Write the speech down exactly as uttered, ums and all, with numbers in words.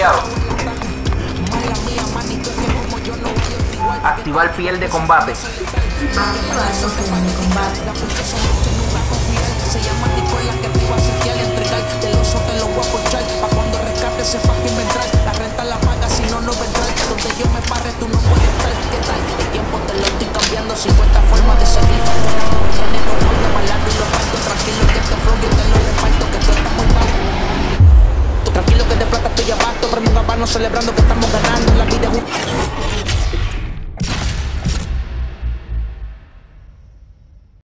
aliado. Activar piel de combate. Activar piel de combate. Se llama Nicola que te iba a setear y entregar. Del oso te lo voy a ponchar. Pa' cuando rescate sepa que inventar. La renta la paga si no, no vendrá. Donde yo me parre tú no puedes estar. ¿Qué tal? El tiempo te lo estoy cambiando. cincuenta formas de seguir facturando. El género ronda más largo y lo parto. Tranquilo que te flow yo te lo reparto. Que tú estás muy bajo. Tú tranquilo que de plata estoy abasto. Prendo un habano celebrando que estamos ganando. La vida es un...